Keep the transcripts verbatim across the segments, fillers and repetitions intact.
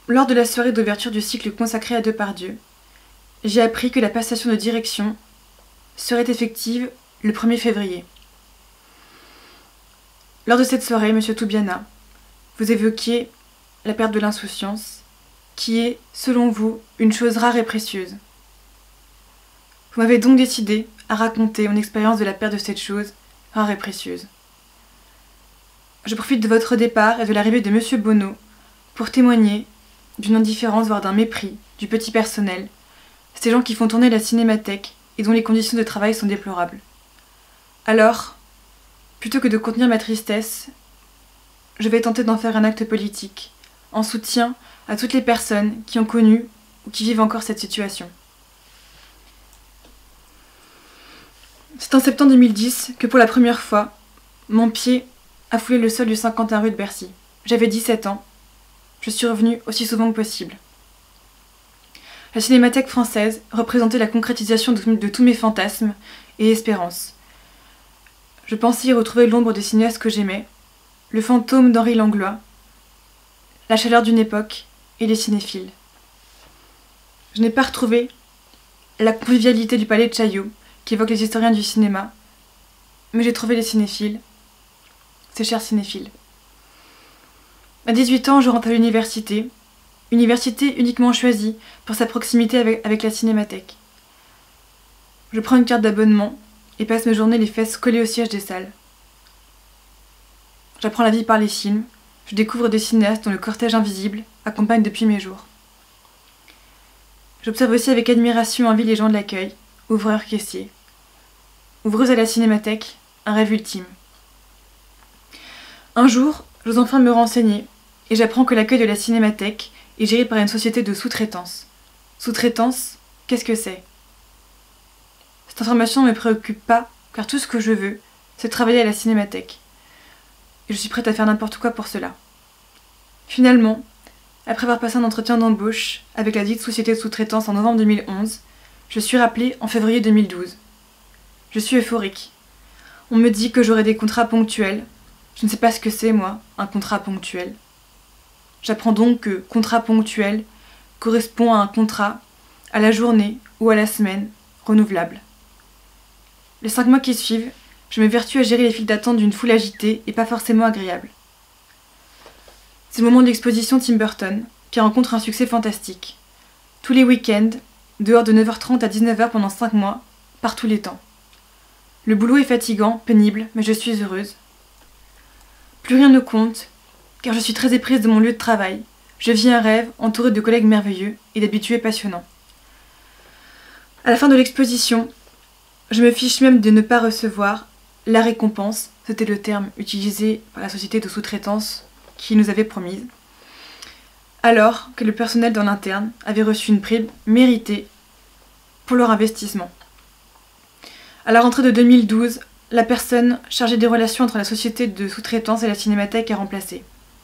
Lors de la soirée d'ouverture du cycle consacré à Depardieu, j'ai appris que la passation de direction serait effective le premier février. Lors de cette soirée, monsieur Toubiana, vous évoquiez la perte de l'insouciance, qui est, selon vous, une chose rare et précieuse. Vous m'avez donc décidé à raconter mon expérience de la perte de cette chose rare et précieuse. Je profite de votre départ et de l'arrivée de monsieur Bonneau pour témoigner d'une indifférence, voire d'un mépris, du petit personnel, ces gens qui font tourner la cinémathèque et dont les conditions de travail sont déplorables. Alors, plutôt que de contenir ma tristesse, je vais tenter d'en faire un acte politique, en soutien à toutes les personnes qui ont connu ou qui vivent encore cette situation. C'est en septembre deux mille dix que pour la première fois, mon pied a foulé le sol du cinquante et un rue de Bercy. J'avais dix-sept ans. Je suis revenue aussi souvent que possible. La Cinémathèque française représentait la concrétisation de, de tous mes fantasmes et espérances. Je pensais y retrouver l'ombre des cinéastes que j'aimais, le fantôme d'Henri Langlois, la chaleur d'une époque et les cinéphiles. Je n'ai pas retrouvé la convivialité du palais de Chaillot, qui évoque les historiens du cinéma, mais j'ai trouvé les cinéphiles, ces chers cinéphiles. À dix-huit ans, je rentre à l'université, université uniquement choisie pour sa proximité avec, avec la cinémathèque. Je prends une carte d'abonnement et passe mes journées les fesses collées au siège des salles. J'apprends la vie par les films, je découvre des cinéastes dont le cortège invisible accompagne depuis mes jours. J'observe aussi avec admiration en vie les gens de l'accueil, ouvreurs, caissiers. Ouvreuse à la cinémathèque, un rêve ultime. Un jour, j'ose enfin me renseigner et j'apprends que l'accueil de la cinémathèque est géré par une société de sous-traitance. Sous-traitance, qu'est-ce que c'est? Cette information ne me préoccupe pas, car tout ce que je veux, c'est travailler à la cinémathèque. Et je suis prête à faire n'importe quoi pour cela. Finalement, après avoir passé un entretien d'embauche avec la dite société de sous-traitance en novembre deux mille onze, je suis rappelée en février deux mille douze. Je suis euphorique. On me dit que j'aurai des contrats ponctuels. Je ne sais pas ce que c'est, moi, un contrat ponctuel. J'apprends donc que contrat ponctuel correspond à un contrat, à la journée ou à la semaine, renouvelable. Les cinq mois qui suivent, je m'évertue à gérer les files d'attente d'une foule agitée et pas forcément agréable. C'est le moment de l'exposition Tim Burton, qui rencontre un succès fantastique. Tous les week-ends, dehors de neuf heures trente à dix-neuf heures pendant cinq mois, par tous les temps. Le boulot est fatigant, pénible, mais je suis heureuse. Plus rien ne compte, car je suis très éprise de mon lieu de travail. Je vis un rêve, entourée de collègues merveilleux et d'habitués passionnants. À la fin de l'exposition, je me fiche même de ne pas recevoir la récompense, c'était le terme utilisé par la société de sous-traitance qui nous avait promise, alors que le personnel dans l'interne avait reçu une prime méritée pour leur investissement. À la rentrée de deux mille douze, la personne chargée des relations entre la société de sous-traitance et la cinémathèque est remplacée.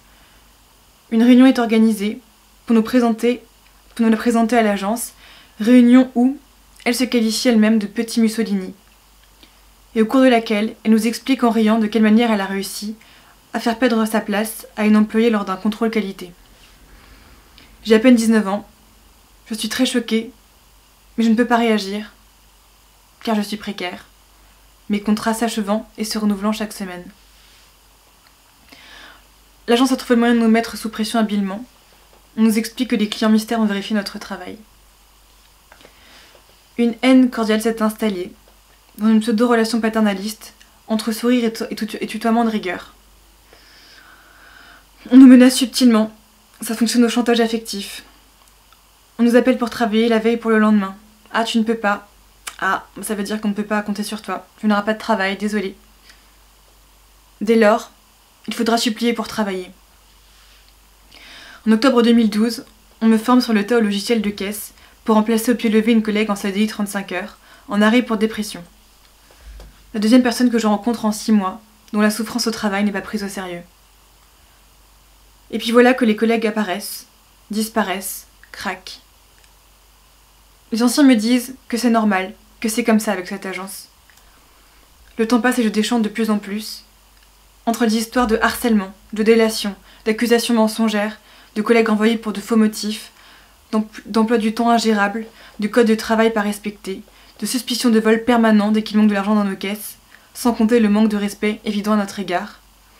Une réunion est organisée pour nous présenter, pour nous la présenter à l'agence, réunion où elle se qualifie elle-même de petit Mussolini, et au cours de laquelle elle nous explique en riant de quelle manière elle a réussi à faire perdre sa place à une employée lors d'un contrôle qualité. J'ai à peine dix-neuf ans, je suis très choquée, mais je ne peux pas réagir, car je suis précaire, mes contrats s'achevant et se renouvelant chaque semaine. L'agence a trouvé le moyen de nous mettre sous pression habilement. On nous explique que les clients mystères ont vérifié notre travail. Une haine cordiale s'est installée, dans une pseudo-relation paternaliste, entre sourire et, et, et tutoiement de rigueur. On nous menace subtilement, ça fonctionne au chantage affectif. On nous appelle pour travailler la veille pour le lendemain. Ah, tu ne peux pas. Ah, ça veut dire qu'on ne peut pas compter sur toi. Tu n'auras pas de travail, désolé. Dès lors, il faudra supplier pour travailler. En octobre deux mille douze, on me forme sur le tas au logiciel de caisse pour remplacer au pied levé une collègue en C D I trente-cinq heures, en arrêt pour dépression. La deuxième personne que je rencontre en six mois, dont la souffrance au travail n'est pas prise au sérieux. Et puis voilà que les collègues apparaissent, disparaissent, craquent. Les anciens me disent que c'est normal, que c'est comme ça avec cette agence. Le temps passe et je déchante de plus en plus. Entre les histoires de harcèlement, de délation, d'accusations mensongères, de collègues envoyés pour de faux motifs, d'emploi du temps ingérable, de code de travail pas respecté, de suspicion de vol permanent dès qu'il manque de l'argent dans nos caisses, sans compter le manque de respect évident à notre égard.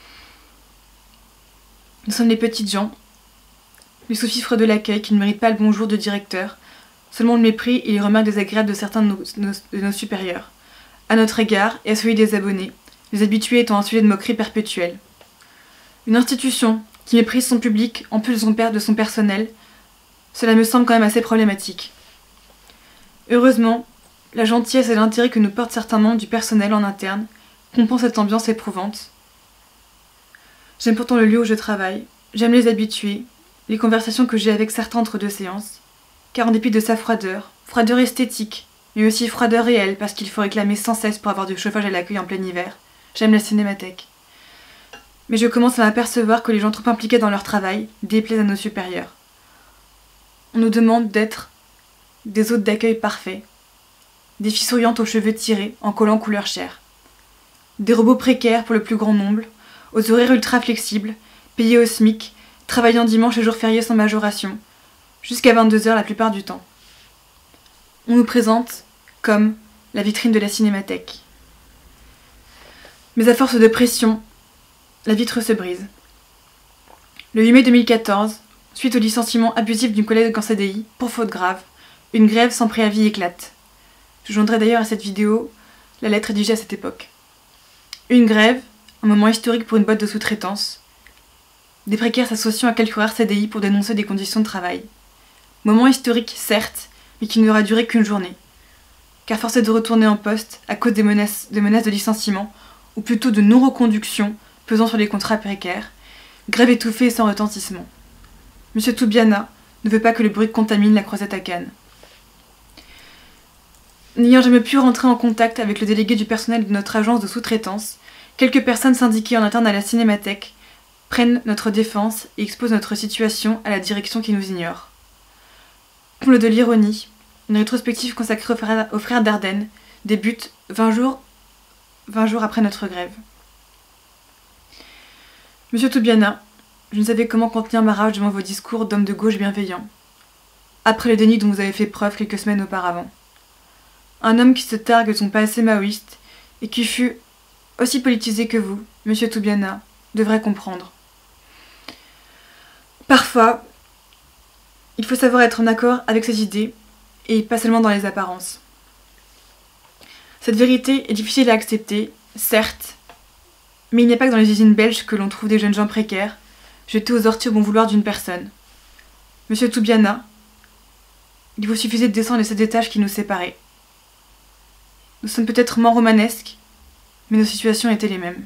Nous sommes les petites gens, les sous-fifres de l'accueil qui ne méritent pas le bonjour de directeur, seulement le mépris et les remarques désagréables de certains de nos, nos, de nos supérieurs, à notre égard et à celui des abonnés, les habitués étant un sujet de moquerie perpétuelle. Une institution qui méprise son public en plus de son, de son personnel, cela me semble quand même assez problématique. Heureusement, la gentillesse et l'intérêt que nous portent certains membres du personnel en interne compensent cette ambiance éprouvante. J'aime pourtant le lieu où je travaille, j'aime les habitués, les conversations que j'ai avec certains entre deux séances, car en dépit de sa froideur, froideur esthétique, mais aussi froideur réelle parce qu'il faut réclamer sans cesse pour avoir du chauffage à l'accueil en plein hiver, j'aime la cinémathèque. Mais je commence à m'apercevoir que les gens trop impliqués dans leur travail déplaisent à nos supérieurs. On nous demande d'être des hôtes d'accueil parfaits, des filles souriantes aux cheveux tirés en collant couleur chair, des robots précaires pour le plus grand nombre, aux horaires ultra flexibles, payés au SMIC, travaillant dimanche et jours fériés sans majoration, jusqu'à vingt-deux heures la plupart du temps. On nous présente comme la vitrine de la cinémathèque. Mais à force de pression, la vitre se brise. Le huit mai deux mille quatorze, suite au licenciement abusif d'une collègue en C D I pour faute grave, une grève sans préavis éclate. Je joindrai d'ailleurs à cette vidéo la lettre rédigée à cette époque. Une grève, un moment historique pour une boîte de sous-traitance. Des précaires s'associant à quelques rares C D I pour dénoncer des conditions de travail. Moment historique, certes, mais qui n'aura duré qu'une journée. Car forcé de retourner en poste à cause des menaces, des menaces de licenciement, ou plutôt de non-reconduction pesant sur les contrats précaires, grève étouffée et sans retentissement. Monsieur Toubiana ne veut pas que le bruit contamine la croisette à Cannes. N'ayant jamais pu rentrer en contact avec le délégué du personnel de notre agence de sous-traitance, quelques personnes syndiquées en interne à la cinémathèque prennent notre défense et exposent notre situation à la direction qui nous ignore. Comble de l'ironie, une rétrospective consacrée aux frères, aux frères Dardenne débute vingt jours, vingt jours après notre grève. Monsieur Toubiana, je ne savais comment contenir ma rage devant vos discours d'hommes de gauche bienveillants, après le déni dont vous avez fait preuve quelques semaines auparavant. Un homme qui se targue de son passé maoïste et qui fut aussi politisé que vous, monsieur Toubiana, devrait comprendre. Parfois, il faut savoir être en accord avec ses idées et pas seulement dans les apparences. Cette vérité est difficile à accepter, certes, mais il n'y a pas que dans les usines belges que l'on trouve des jeunes gens précaires, jetés aux orties au bon vouloir d'une personne. Monsieur Toubiana, il vous suffisait de descendre les sept étages qui nous séparaient. Nous sommes peut-être moins romanesques, mais nos situations étaient les mêmes.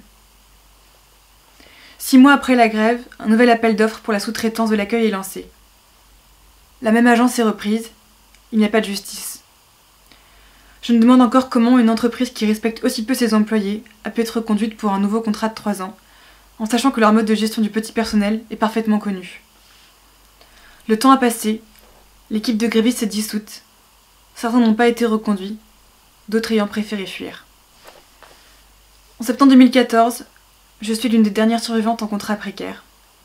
Six mois après la grève, un nouvel appel d'offres pour la sous-traitance de l'accueil est lancé. La même agence est reprise, il n'y a pas de justice. Je me demande encore comment une entreprise qui respecte aussi peu ses employés a pu être conduite pour un nouveau contrat de trois ans, en sachant que leur mode de gestion du petit personnel est parfaitement connu. Le temps a passé, l'équipe de grévistes s'est dissoute, certains n'ont pas été reconduits, d'autres ayant préféré fuir. En septembre deux mille quatorze, je suis l'une des dernières survivantes en contrat précaire.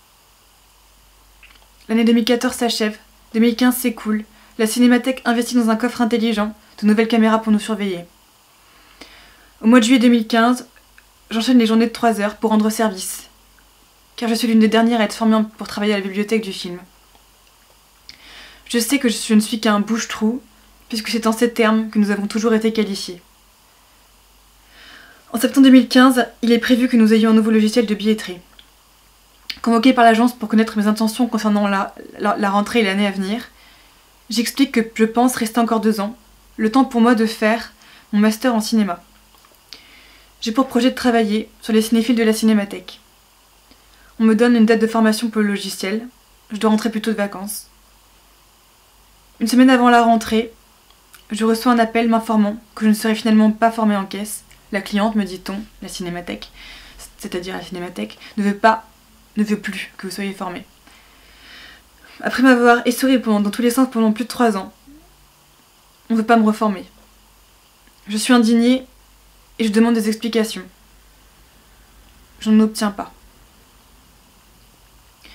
L'année deux mille quatorze s'achève, deux mille quinze s'écoule, la cinémathèque investit dans un coffre intelligent, de nouvelles caméras pour nous surveiller. Au mois de juillet deux mille quinze, j'enchaîne les journées de trois heures pour rendre service, car je suis l'une des dernières à être formée pour travailler à la bibliothèque du film. Je sais que je ne suis qu'un bouche-trou, puisque c'est en ces termes que nous avons toujours été qualifiés. En septembre deux mille quinze, il est prévu que nous ayons un nouveau logiciel de billetterie. Convoqué par l'agence pour connaître mes intentions concernant la, la, la rentrée et l'année à venir, j'explique que je pense rester encore deux ans, le temps pour moi de faire mon master en cinéma. J'ai pour projet de travailler sur les cinéphiles de la cinémathèque. On me donne une date de formation pour le logiciel, je dois rentrer plus tôt de vacances. Une semaine avant la rentrée, je reçois un appel m'informant que je ne serai finalement pas formée en caisse. La cliente, me dit-on, la cinémathèque, c'est-à-dire la cinémathèque, ne veut pas, ne veut plus que vous soyez formée. Après m'avoir essorée dans tous les sens pendant plus de trois ans, on ne veut pas me reformer. Je suis indignée et je demande des explications. Je n'en obtiens pas.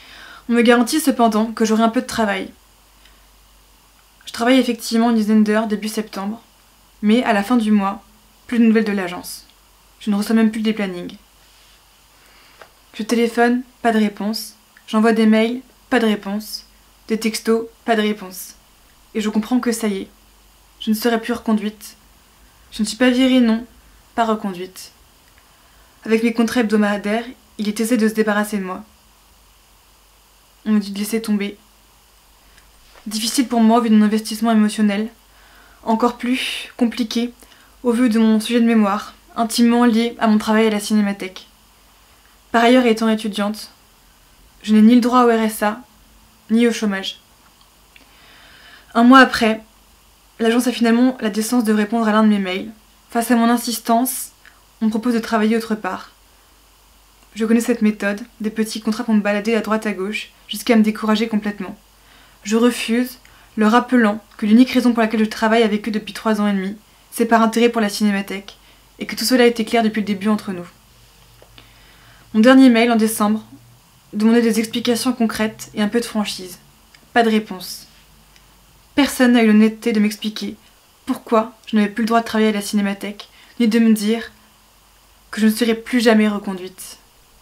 On me garantit cependant que j'aurai un peu de travail. Je travaille effectivement une dizaine d'heures début septembre, mais à la fin du mois, plus de nouvelles de l'agence. Je ne reçois même plus des plannings. Je téléphone, pas de réponse. J'envoie des mails, pas de réponse. Des textos, pas de réponse. Et je comprends que ça y est, je ne serai plus reconduite. Je ne suis pas virée, non, pas reconduite. Avec mes contrats hebdomadaires, il est aisé de se débarrasser de moi. On me dit de laisser tomber. Difficile pour moi au vu de mon investissement émotionnel. Encore plus compliqué au vu de mon sujet de mémoire, intimement lié à mon travail à la Cinémathèque. Par ailleurs, étant étudiante, je n'ai ni le droit au R S A, ni au chômage. Un mois après, l'agence a finalement la décence de répondre à l'un de mes mails. Face à mon insistance, on me propose de travailler autre part. Je connais cette méthode, des petits contrats pour me balader à droite à gauche, jusqu'à me décourager complètement. Je refuse, leur rappelant que l'unique raison pour laquelle je travaille avec eux depuis trois ans et demi, c'est par intérêt pour la Cinémathèque, et que tout cela a été clair depuis le début entre nous. Mon dernier mail en décembre demandait des explications concrètes et un peu de franchise. Pas de réponse. Personne n'a eu l'honnêteté de m'expliquer pourquoi je n'avais plus le droit de travailler à la Cinémathèque, ni de me dire que je ne serais plus jamais reconduite.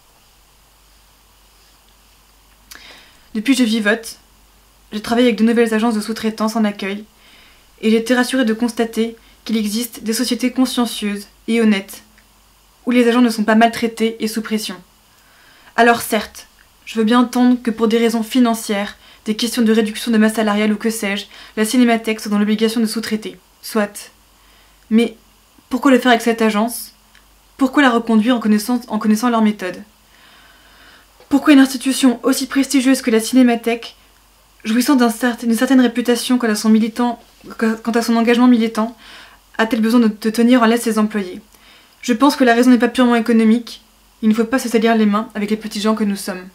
Depuis je vivote, je travaille avec de nouvelles agences de sous-traitance en accueil, et j'ai été rassurée de constater qu'il existe des sociétés consciencieuses et honnêtes, où les agents ne sont pas maltraités et sous pression. Alors certes, je veux bien entendre que pour des raisons financières, des questions de réduction de masse salariale ou que sais-je, la Cinémathèque soit dans l'obligation de sous-traiter. Soit. Mais pourquoi le faire avec cette agence? Pourquoi la reconduire en connaissant, en connaissant leur méthode? Pourquoi une institution aussi prestigieuse que la Cinémathèque, jouissant d'une certaine, certaine réputation quant à, son militant, quant à son engagement militant, a-t-elle besoin de, de tenir en laisse ses employés? Je pense que la raison n'est pas purement économique. Il ne faut pas se salir les mains avec les petits gens que nous sommes.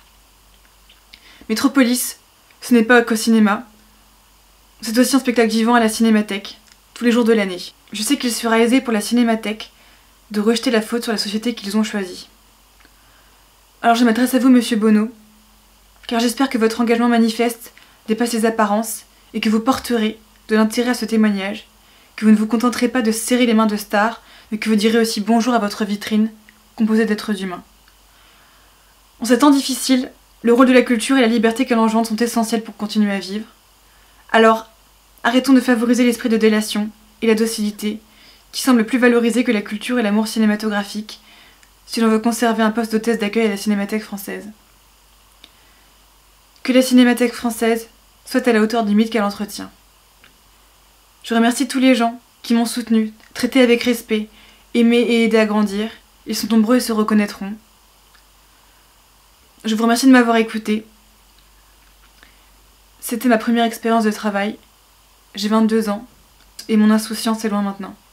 Métropolis, ce n'est pas qu'au cinéma. C'est aussi un spectacle vivant à la Cinémathèque, tous les jours de l'année. Je sais qu'il sera aisé pour la Cinémathèque de rejeter la faute sur la société qu'ils ont choisie. Alors je m'adresse à vous, Monsieur Bonneau, car j'espère que votre engagement manifeste dépasse les apparences et que vous porterez de l'intérêt à ce témoignage, que vous ne vous contenterez pas de serrer les mains de stars, mais que vous direz aussi bonjour à votre vitrine, composée d'êtres humains. En ces temps difficiles, le rôle de la culture et la liberté qu'elle engendre sont essentiels pour continuer à vivre. Alors, arrêtons de favoriser l'esprit de délation et la docilité, qui semblent plus valorisés que la culture et l'amour cinématographique, si l'on veut conserver un poste d'hôtesse d'accueil à la Cinémathèque française. Que la Cinémathèque française soit à la hauteur du mythe qu'elle entretient. Je remercie tous les gens qui m'ont soutenu, traité avec respect, aimé et aidé à grandir. Ils sont nombreux et se reconnaîtront. Je vous remercie de m'avoir écouté. C'était ma première expérience de travail. J'ai vingt-deux ans et mon insouciance est loin maintenant.